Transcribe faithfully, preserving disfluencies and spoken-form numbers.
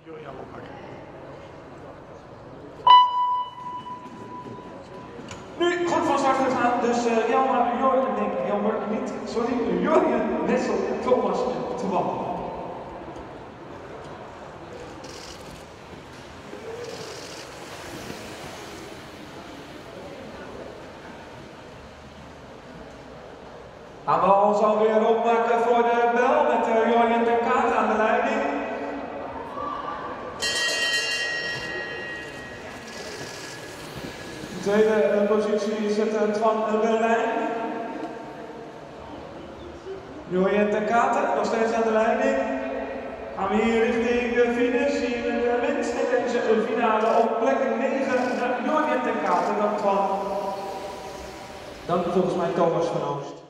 Nu goed van start gegaan, dus uh, Jelmer, Jorgen, nee, Jelmer niet, sorry, Jorgen, Wessel, Thomas en Twan. Gaan we ons alweer opmaken voor de bel met uh, Jorgen ten Kaat aan de leiding. De tweede uh, positie is het uh, Twan uh, Berlijn. Jorgen ten Kaat nog steeds aan de leiding. Gaan we hier richting de finish, hier de winst in deze finale op plek negen. Jorgen ten Kaat en dan Twan. Dan volgens mij Thomas van Oost.